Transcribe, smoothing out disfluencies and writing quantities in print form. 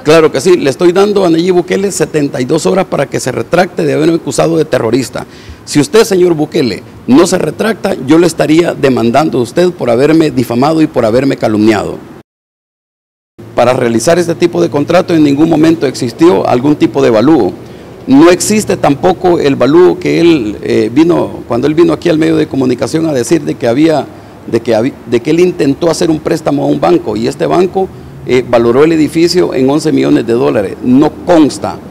Claro que sí, le estoy dando a Nayib Bukele 72 horas para que se retracte de haberme acusado de terrorista. Si usted, señor Bukele, no se retracta, yo le estaría demandando a usted por haberme difamado y por haberme calumniado. Para realizar este tipo de contrato en ningún momento existió algún tipo de avalúo. No existe tampoco el avalúo que él cuando él vino aquí al medio de comunicación a decir de que él intentó hacer un préstamo a un banco y este banco valoró el edificio en $11 millones. No consta.